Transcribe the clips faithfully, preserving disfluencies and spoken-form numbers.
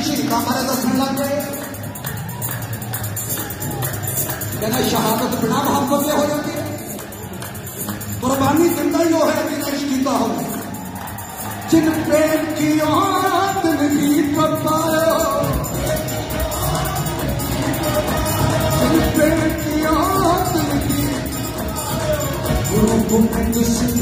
शहीदा बारे दसन लग गए। कहना शहादत बिना मोहब्बत हो जाती है। कुर्बानी जिंदा ही वो है जिन्हें इश्क किया हो। जिन प्रेम की याद नहीं पायो, जिन प्रेम की याद नहीं गुरु Govind Singh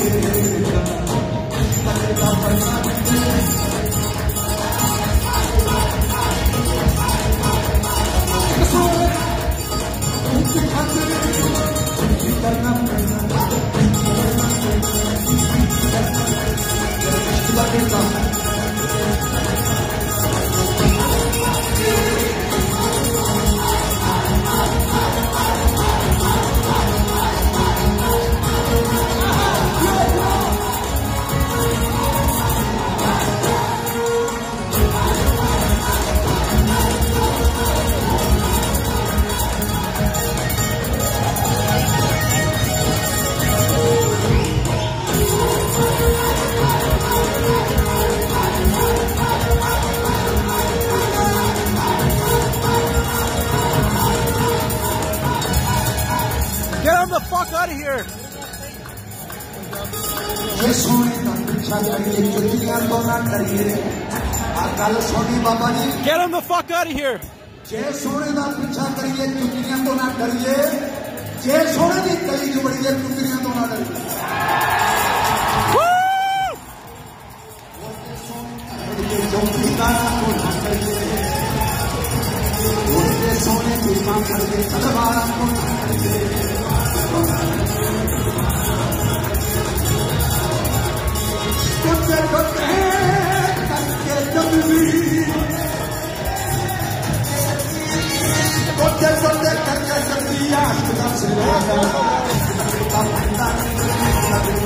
Get him the fuck out of here! Get him the fuck out of here! जे सोने का पीछा करिए चुटकियां तो ना डरिए, जे सोने की गली जो बड़ी है चुटकियां तो ना डरिए। सोने की मां करके तलवार को ना डरिए। Corte, corte, carga, cartilla,